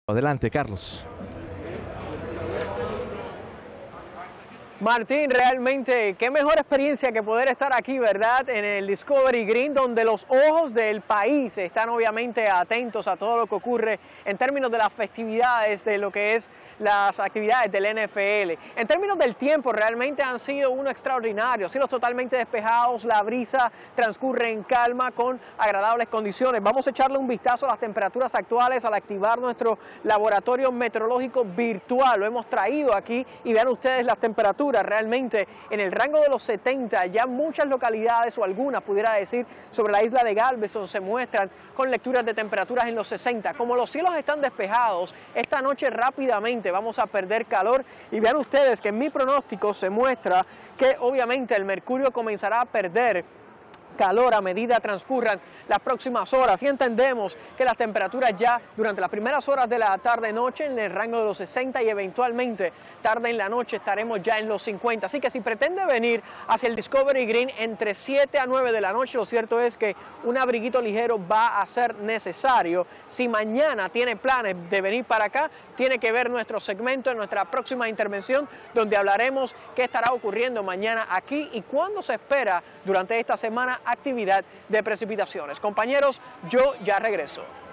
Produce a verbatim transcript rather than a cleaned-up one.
Adelante, Carlos. Martín, realmente qué mejor experiencia que poder estar aquí, ¿verdad? En el Discovery Green, donde los ojos del país están obviamente atentos a todo lo que ocurre en términos de las festividades, de lo que es las actividades del N F L. En términos del tiempo, realmente han sido uno extraordinario, cielos totalmente despejados, la brisa transcurre en calma con agradables condiciones. Vamos a echarle un vistazo a las temperaturas actuales al activar nuestro laboratorio meteorológico virtual. Lo hemos traído aquí y vean ustedes las temperaturas. Realmente en el rango de los setenta, ya muchas localidades o algunas pudiera decir sobre la isla de Galveston se muestran con lecturas de temperaturas en los sesenta. Como los cielos están despejados, esta noche rápidamente vamos a perder calor y vean ustedes que en mi pronóstico se muestra que obviamente el mercurio comenzará a perder calor a medida transcurran las próximas horas y entendemos que las temperaturas ya durante las primeras horas de la tarde-noche en el rango de los sesenta y eventualmente tarde en la noche estaremos ya en los cincuenta. Así que si pretende venir hacia el Discovery Green entre siete a nueve de la noche, lo cierto es que un abriguito ligero va a ser necesario. Si mañana tiene planes de venir para acá, tiene que ver nuestro segmento en nuestra próxima intervención donde hablaremos qué estará ocurriendo mañana aquí y cuándo se espera durante esta semana actividad de precipitaciones. Compañeros, yo ya regreso.